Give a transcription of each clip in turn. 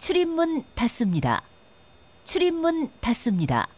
출입문 닫습니다. 출입문 닫습니다.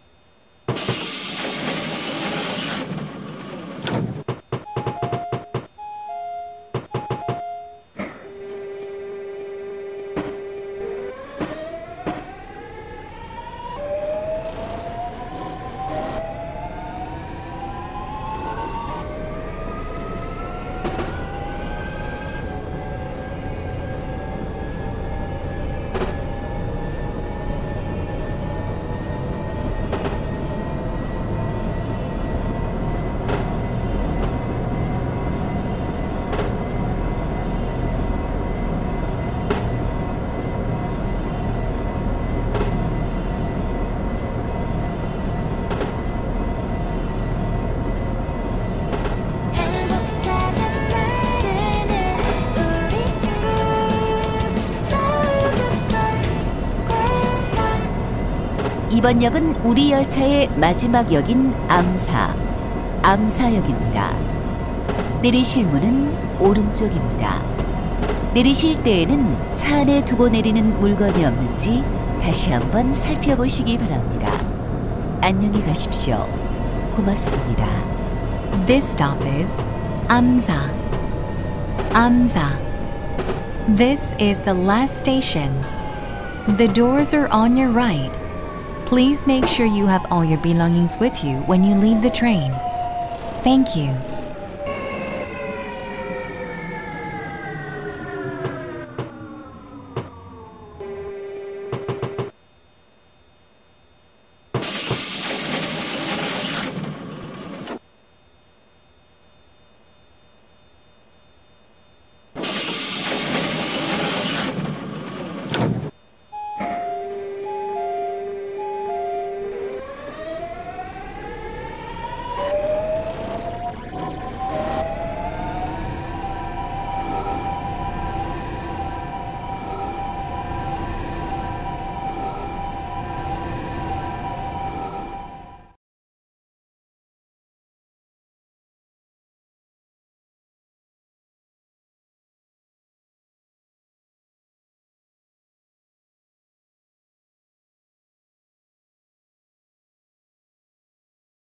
이번 역은 우리 열차의 마지막 역인 암사역입니다. 내리실 문은 오른쪽입니다. 내리실 때에는 차 안에 두고 내리는 물건이 없는지 다시 한번 살펴보시기 바랍니다. 안녕히 가십시오. 고맙습니다. This stop is Amsa. This is the last station. The doors are on your right. Please make sure you have all your belongings with you when you leave the train. Thank you.